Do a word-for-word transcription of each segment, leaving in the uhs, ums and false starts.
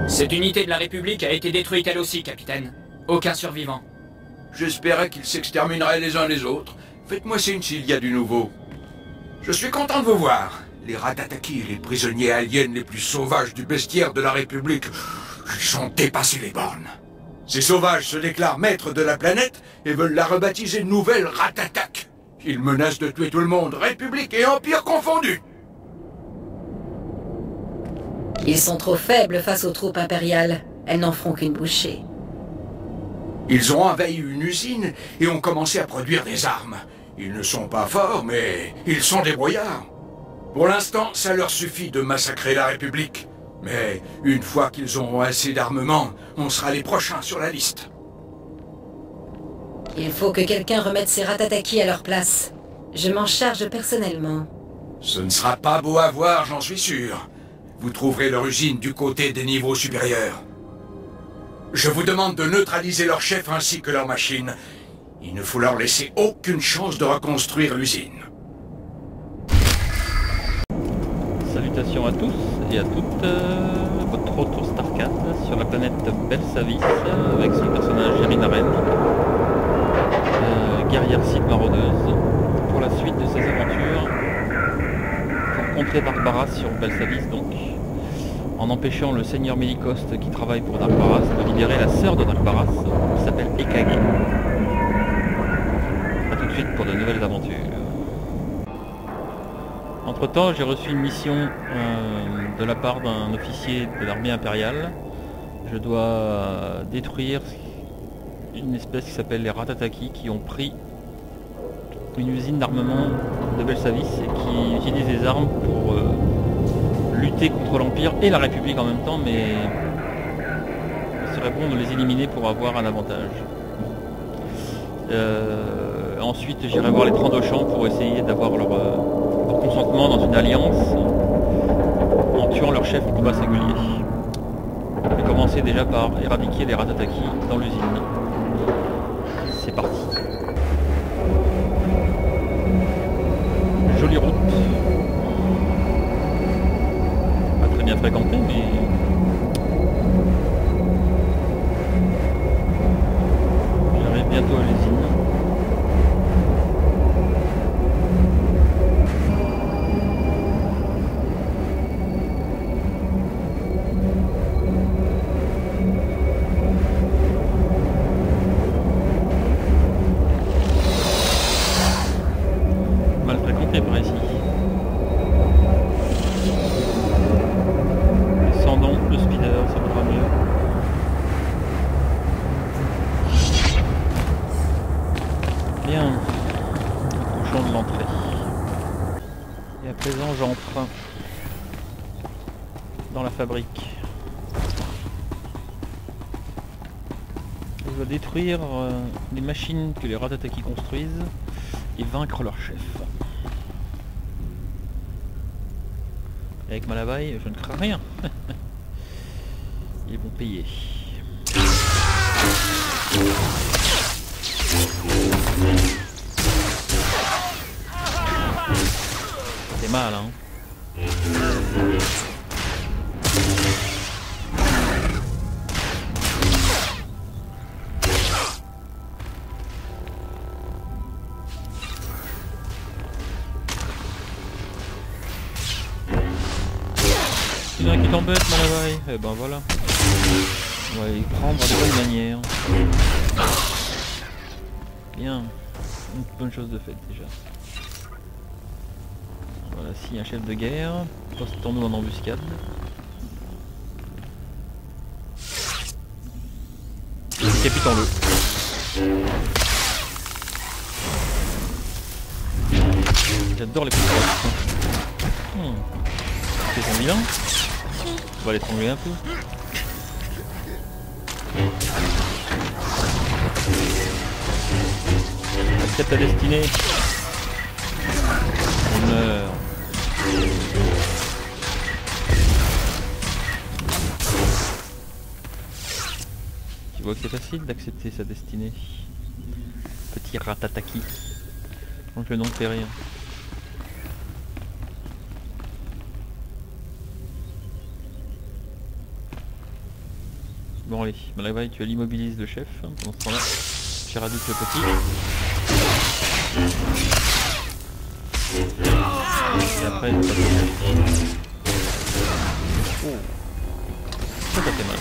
Cette unité de la République a été détruite elle aussi, capitaine. Aucun survivant. J'espérais qu'ils s'extermineraient les uns les autres. Faites-moi signe s'il y a du nouveau. Je suis content de vous voir. Les Ratatakis, les prisonniers aliens les plus sauvages du bestiaire de la République, ils ont dépassé les bornes. Ces sauvages se déclarent maîtres de la planète et veulent la rebaptiser Nouvelle Ratatak. Ils menacent de tuer tout le monde, République et Empire confondus. Ils sont trop faibles face aux troupes impériales. Elles n'en feront qu'une bouchée. Ils ont envahi une usine et ont commencé à produire des armes. Ils ne sont pas forts, mais ils sont débrouillards. Pour l'instant, ça leur suffit de massacrer la République. Mais une fois qu'ils auront assez d'armement, on sera les prochains sur la liste. Il faut que quelqu'un remette ces Ratatakis à leur place. Je m'en charge personnellement. Ce ne sera pas beau à voir, j'en suis sûr. Vous trouverez leur usine du côté des niveaux supérieurs. Je vous demande de neutraliser leur chef ainsi que leur machine. Il ne faut leur laisser aucune chance de reconstruire l'usine. Salutations à tous et à toutes. Euh, votre retour Starcat sur la planète Belsavis avec son personnage Jarinaren, euh, guerrière Sith maraudeuse, pour la suite de ses aventures. Rencontrer Dark sur Belsavis donc, en empêchant le seigneur Mélicoste qui travaille pour Dark Baras de libérer la sœur de Dark Baras, qui s'appelle Ekage. A tout de suite pour de nouvelles aventures. Entre temps, j'ai reçu une mission euh, de la part d'un officier de l'armée impériale. Je dois euh, détruire une espèce qui s'appelle les Ratatakis qui ont pris une usine d'armement de Belsavis et qui utilise des armes pour euh, lutter contre l'Empire et la République en même temps, mais il serait bon de les éliminer pour avoir un avantage. Euh, ensuite, j'irai voir les Trandoshans pour essayer d'avoir leur, euh, leur consentement dans une alliance en tuant leur chef au combat singulier. Je vais commencer déjà par éradiquer les Ratatakis dans l'usine. C'est parti. Jolie route. Pas très bien fréquentée, mais... j'arrive bientôt à l'usine. Mal fréquenté par ici. Descendons le speeder, ça vaudra mieux. Bien, approchons de l'entrée. Et à présent j'entre dans la fabrique. Je dois détruire euh, les machines que les Ratatakis construisent et vaincre leur chef. Avec Malabai, je ne crains rien. Ils vont payer. C'est mal, hein. Il y en a qui t'embête, Malabai. Eh ben voilà. On va y prendre de bonne manière. Bien. Une bonne chose de faite déjà. Voilà, si un chef de guerre. Postons-nous en embuscade. Décapitons-le. J'adore les coups de droite. Hmm. C'est son bilan. On va l'étrangler un peu. Accepte ta destinée. On meurt. Tu vois que c'est facile d'accepter sa destinée. Petit Ratataki. Donc le nom fait rien. Bon allez, Malabaï, tu l'immobilises le chef. Pendant ce temps-là, j'éradique le petit. Et après, je passe au... Oh. Ça, ça fait mal.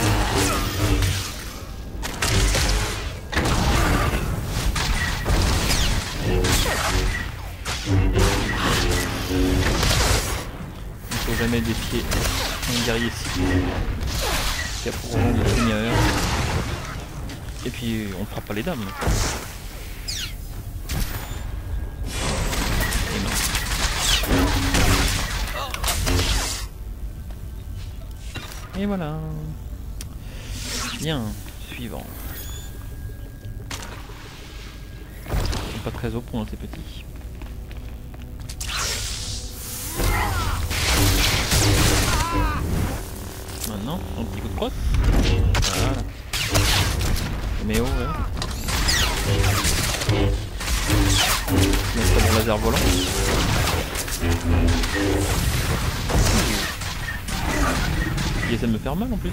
Il ne faut jamais défier un guerrier si qui a pour rang de seigneur. Et puis on ne frappe pas les dames. Et non. Et voilà. Bien, suivant. Ils sont pas très au point ces petits. Maintenant, un petit coup de crosse. Voilà. Mais oh ouais. Mettre mon laser volant. Il essaie de me faire mal en plus.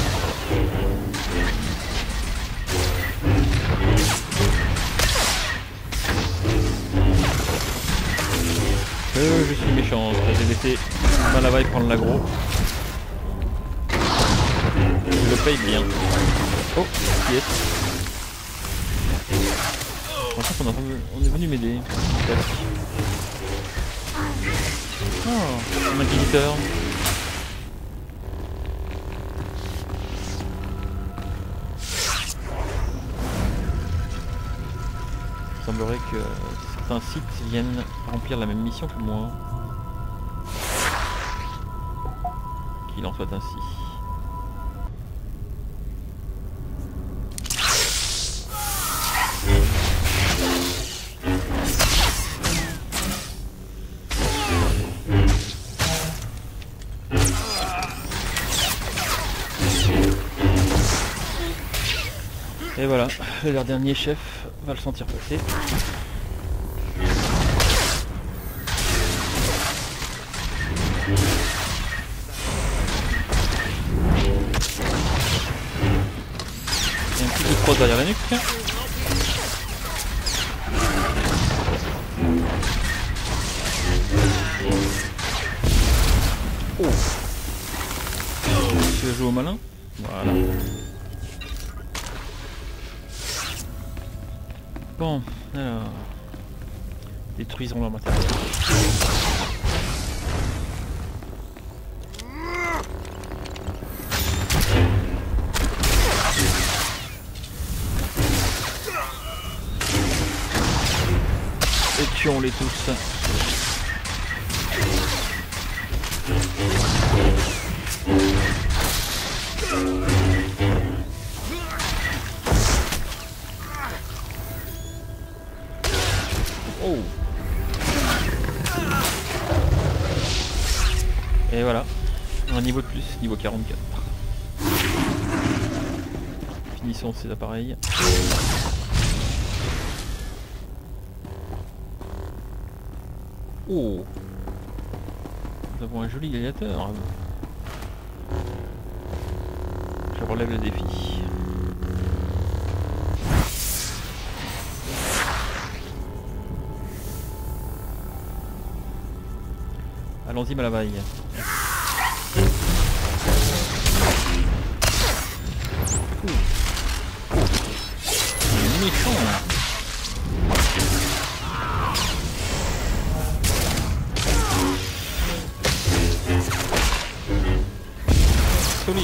Euh, je suis méchant, j'ai laissé Malabaï prendre l'aggro. Je le paye bien. Oh, yes. Franchement, on, a, on est venu m'aider. Oh, un inquisiteur. Il semblerait que certains sites viennent remplir la même mission que moi. Qu'il en soit ainsi. Et voilà, leur dernier chef va le sentir passer. Et un petit coup de crosse derrière la nuque. Oh. Tu veux jouer au malin? Voilà. Bon, alors... détruisons leur matériel. Et tuons-les tous. Oh. Et voilà, un niveau de plus, niveau quarante-quatre. Finissons ces appareils. Oh, nous avons un joli gladiateur. Je relève le défi. Allons-y, Malabaï. Méchant. Solide.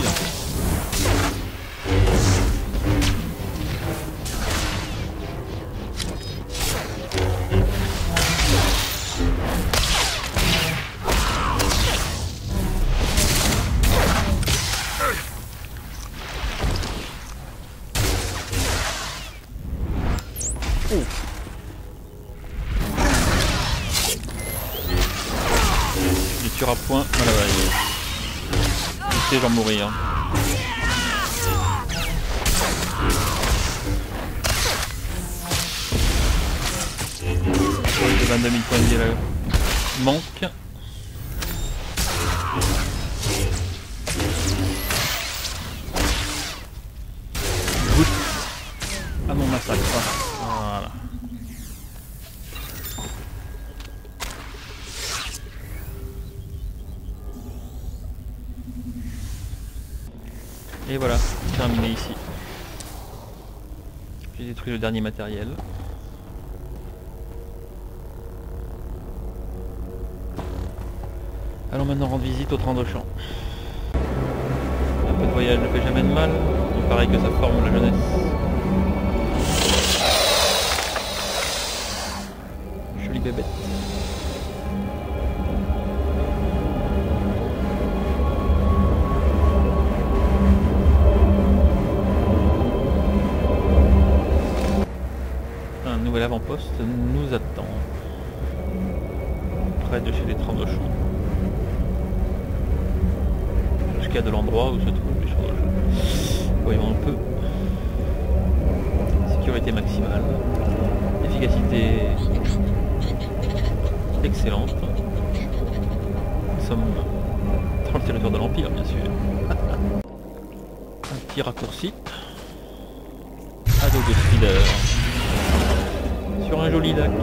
Oh. Il tuera point Malabaï. Laissez j'en mourir. vingt-deux mille points de vie là. Manque. à mon massacre. Voilà. Et voilà, terminé ici. J'ai détruit le dernier matériel. Allons maintenant rendre visite au Trandoshan. Un peu de voyage ne fait jamais de mal. Il paraît que ça forme la jeunesse. Jolie bébête. Un nouvel avant-poste nous attend. Près de chez les Trandoshan. Jusqu'à de l'endroit où se trouvent les choses. Voyons un peu. Sécurité maximale. Efficacité excellente. Nous sommes dans le territoire de l'Empire, bien sûr. Un petit raccourci. Ado de speeder. Sur un joli lac.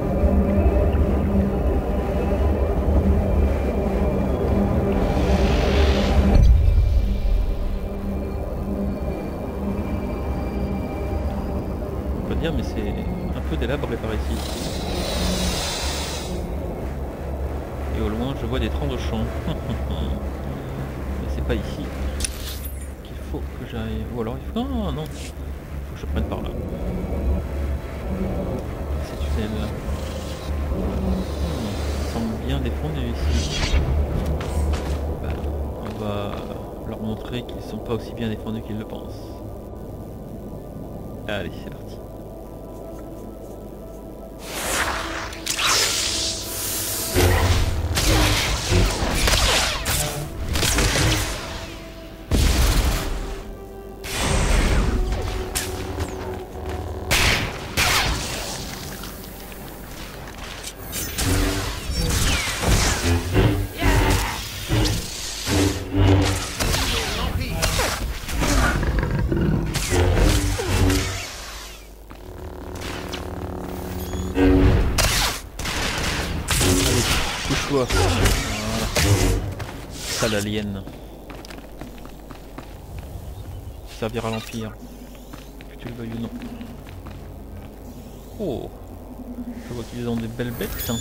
Dire, mais c'est un peu délabré par ici. Et au loin, je vois des Trandoshan. Mais c'est pas ici qu'il faut que j'aille. Ou alors il faut. Ah non, il faut que je prenne par là. Ces tunnels là. Hmm, semble bien défendu ici. Bah, on va leur montrer qu'ils sont pas aussi bien défendus qu'ils le pensent. Allez, c'est parti. Voilà. Ça l'alien. Servira à l'Empire. Que tu le veuilles ou non. Oh. Je vois qu'ils ont des belles bêtes.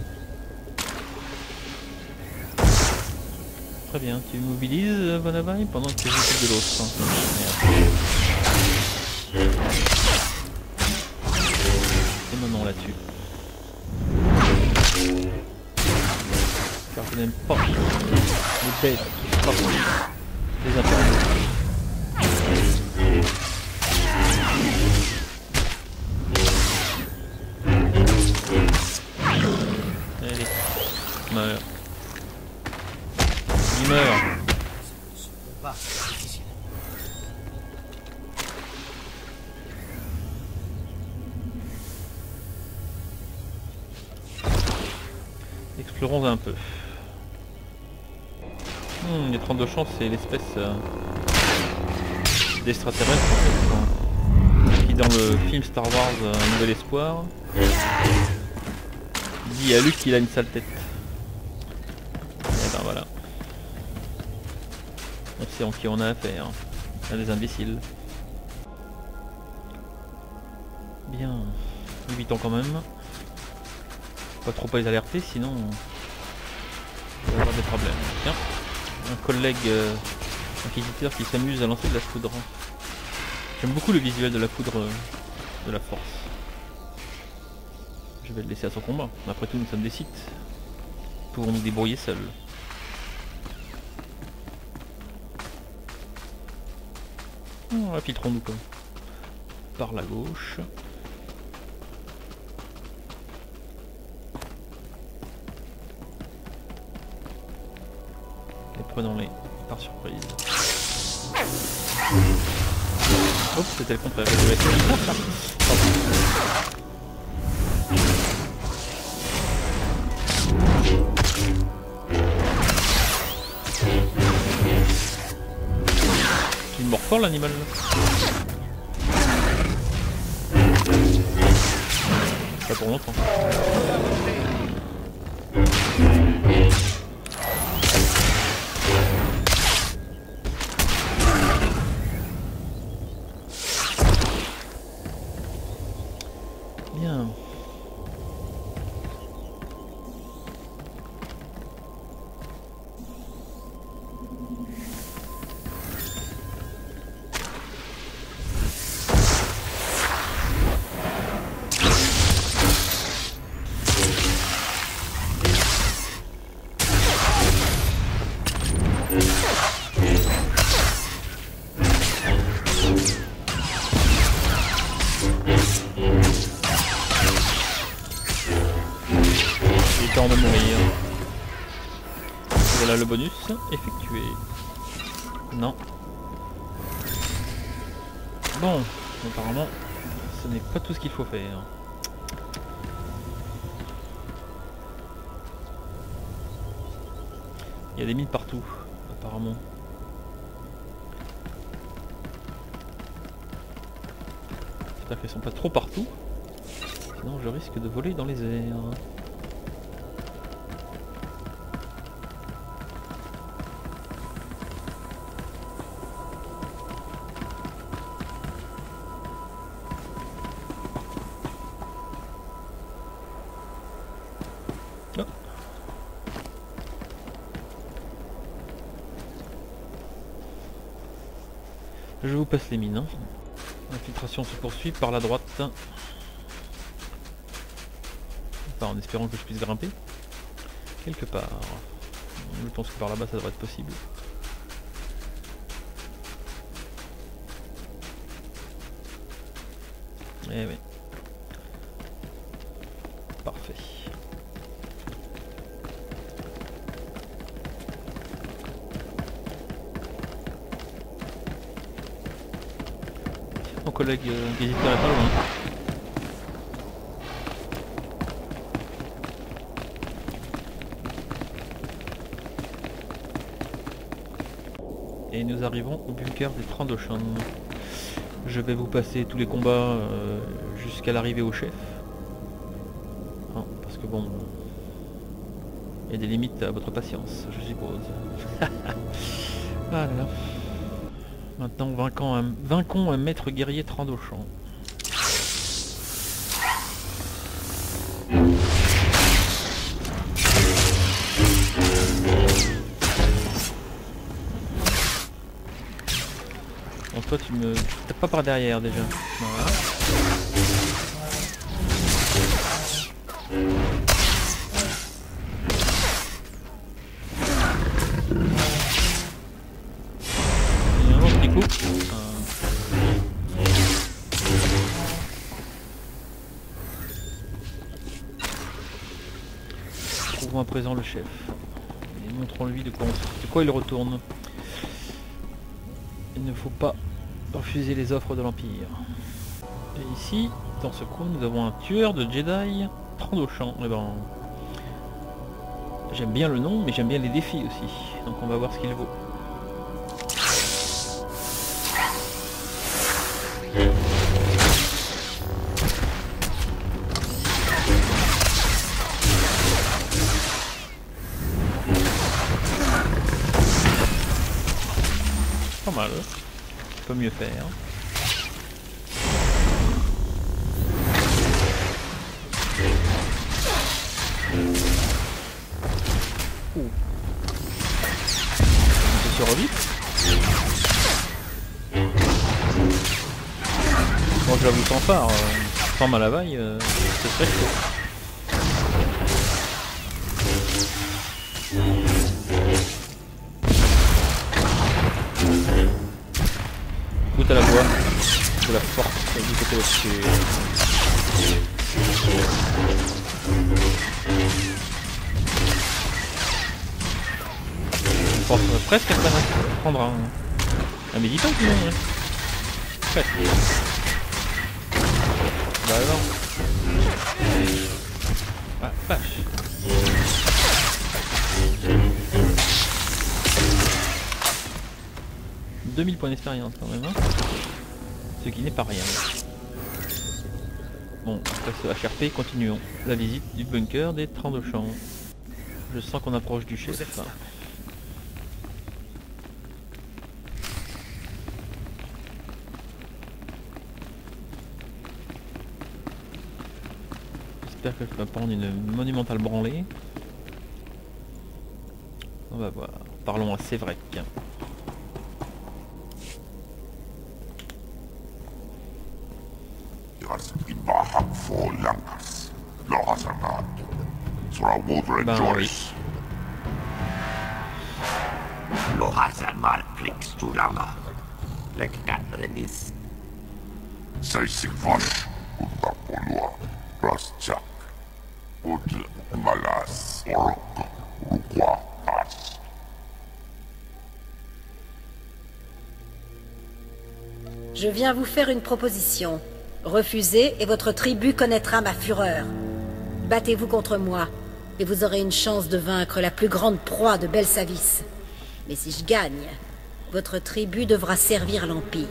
Très bien, tu immobilises Vanabai pendant que je fais de l'autre. Et maintenant là-dessus. Car je n'aime pas les bêtes qui frappent les impériaux. Allez, meurs. Il meurt. Explorons un peu. Hmm, les Trandoshan, c'est l'espèce euh, d'extraterrestre en fait, qui dans le film Star Wars euh, Un Nouvel Espoir dit à Luke qu'il a une sale tête. Et ben voilà. On sait en qui on a affaire. À des imbéciles. Bien. Évitons quand même. Pas trop à les alerter, sinon on va avoir des problèmes. Tiens. Un collègue euh, inquisiteur qui s'amuse à lancer de la foudre. J'aime beaucoup le visuel de la foudre euh, de la force. Je vais le laisser à son combat. Après tout, nous sommes des Sith. Nous pouvons nous débrouiller seuls. Oh, infiltrons-nous quoi. Par la gauche. Prenons-les par surprise. Oups, c'était le contraire. Il mord fort l'animal. Pas pour longtemps. Bien. Temps de mourir. Voilà le bonus effectué. Non. Bon, apparemment, ce n'est pas tout ce qu'il faut faire. Il y a des mines partout, apparemment. J'espère qu'elles sont pas trop partout. Sinon je risque de voler dans les airs. Je vous passe les mines. Hein. L'infiltration se poursuit par la droite. Enfin, en espérant que je puisse grimper. Quelque part. Je pense que par là-bas ça devrait être possible. Eh oui. Parfait. Mon collègue euh, visiteur est pas loin. Et nous arrivons au bunker des Trandoshan. Je vais vous passer tous les combats euh, jusqu'à l'arrivée au chef. Hein, parce que bon, il y a des limites à votre patience, je suppose. Voilà. Maintenant, vainquons un, vainquons un maître guerrier Trandoshan. Bon, toi, tu me tapes pas par derrière déjà. Voilà. Trouvons à présent le chef et montrons-lui de quoi, on... de quoi il retourne. Il ne faut pas refuser les offres de l'Empire. Et ici, dans ce coin, nous avons un tueur de Jedi Trandoshan. Eh ben, j'aime bien le nom, mais j'aime bien les défis aussi. Donc on va voir ce qu'il vaut. Pas mal, peut mieux faire. Oh. On peut se revivre. Bon, j'avoue sans phare, euh, sans mal à vaille, euh, c'est très chaud. Goûte à la voix de la force du côté au-dessus. On pense presque à prendre un, un méditant sinon. Hein. Presque. Bah alors. Ah vache. deux mille points d'expérience quand même, hein, ce qui n'est pas rien. Bon, après ce H R P, continuons la visite du bunker des Trandauchamps. Je sens qu'on approche du chef. J'espère que je vais pas prendre une monumentale branlée. On va voir. Parlons à Sévrec. Ben oui. Je viens vous faire une proposition. Refusez et votre tribu connaîtra ma fureur. Battez-vous contre moi, et vous aurez une chance de vaincre la plus grande proie de Belsavis. Mais si je gagne, votre tribu devra servir l'Empire.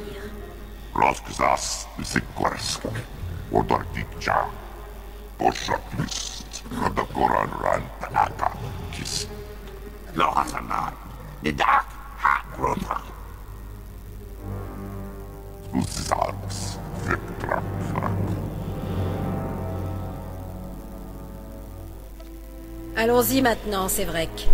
Allons-y maintenant, Sévrec.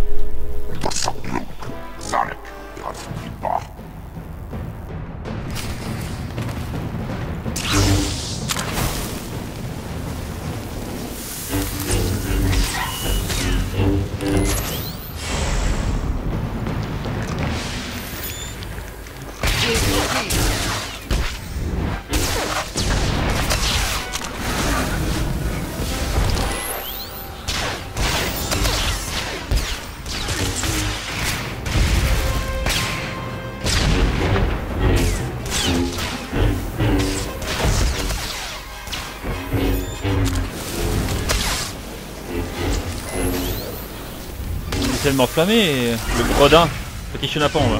Tellement enflammé, le gredin, petit chenapan là.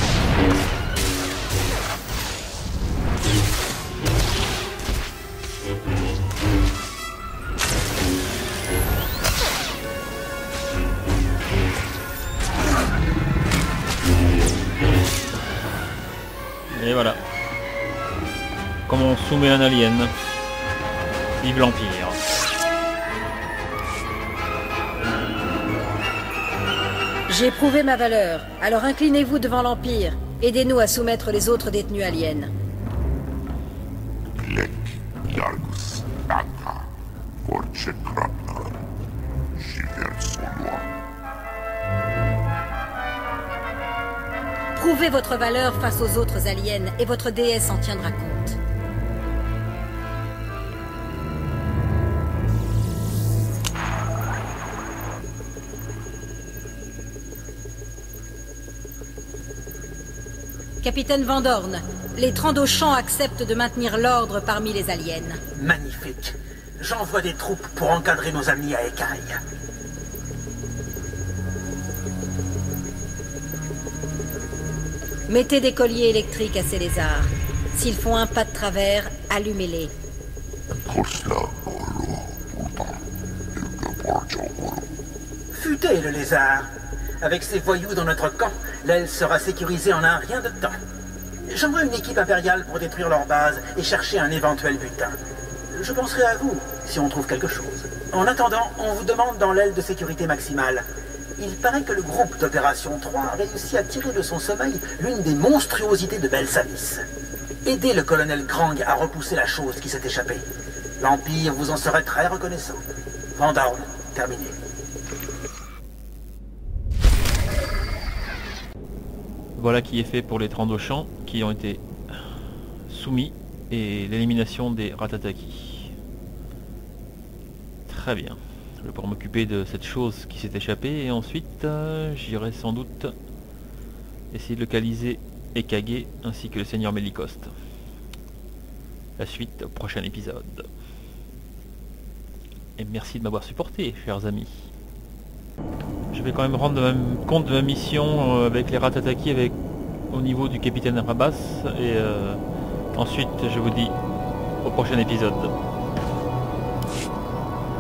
Et voilà. Comment on soumet un alien. Vive l'Empire. J'ai prouvé ma valeur, alors inclinez-vous devant l'Empire. Aidez-nous à soumettre les autres détenus aliens. Prouvez votre valeur face aux autres aliens, et votre déesse en tiendra compte. Capitaine Van Dorn, les Trandauchamps acceptent de maintenir l'ordre parmi les aliens. Magnifique. J'envoie des troupes pour encadrer nos amis à Ekaï. Mettez des colliers électriques à ces lézards. S'ils font un pas de travers, allumez-les. Futé le lézard. Avec ces voyous dans notre camp, l'aile sera sécurisée en un rien de temps. J'envoie une équipe impériale pour détruire leur base et chercher un éventuel butin. Je penserai à vous, si on trouve quelque chose. En attendant, on vous demande dans l'aile de sécurité maximale. Il paraît que le groupe d'opération trois a réussi à tirer de son sommeil l'une des monstruosités de Belsavis. Aidez le colonel Grang à repousser la chose qui s'est échappée. L'Empire vous en serait très reconnaissant. Van Dorn, terminé. Voilà qui est fait pour les Trandauchamps qui ont été soumis et l'élimination des Ratataki. Très bien. Je vais pouvoir m'occuper de cette chose qui s'est échappée et ensuite euh, j'irai sans doute essayer de localiser Ekage ainsi que le seigneur Melikost. La suite au prochain épisode. Et merci de m'avoir supporté, chers amis. Je vais quand même rendre compte de ma mission avec les Ratataki avec, au niveau du capitaine Rabas et euh, ensuite je vous dis au prochain épisode.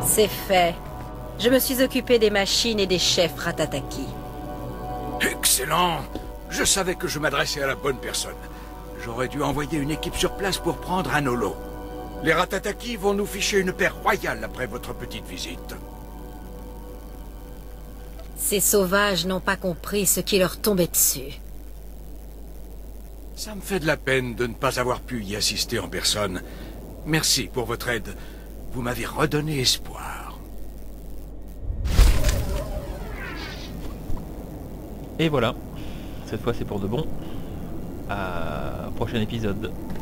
C'est fait. Je me suis occupé des machines et des chefs Ratataki. Excellent! Je savais que je m'adressais à la bonne personne. J'aurais dû envoyer une équipe sur place pour prendre un holo. Les Ratataki vont nous ficher une paire royale après votre petite visite. Ces sauvages n'ont pas compris ce qui leur tombait dessus. Ça me fait de la peine de ne pas avoir pu y assister en personne. Merci pour votre aide. Vous m'avez redonné espoir. Et voilà. Cette fois c'est pour de bon. À prochain épisode.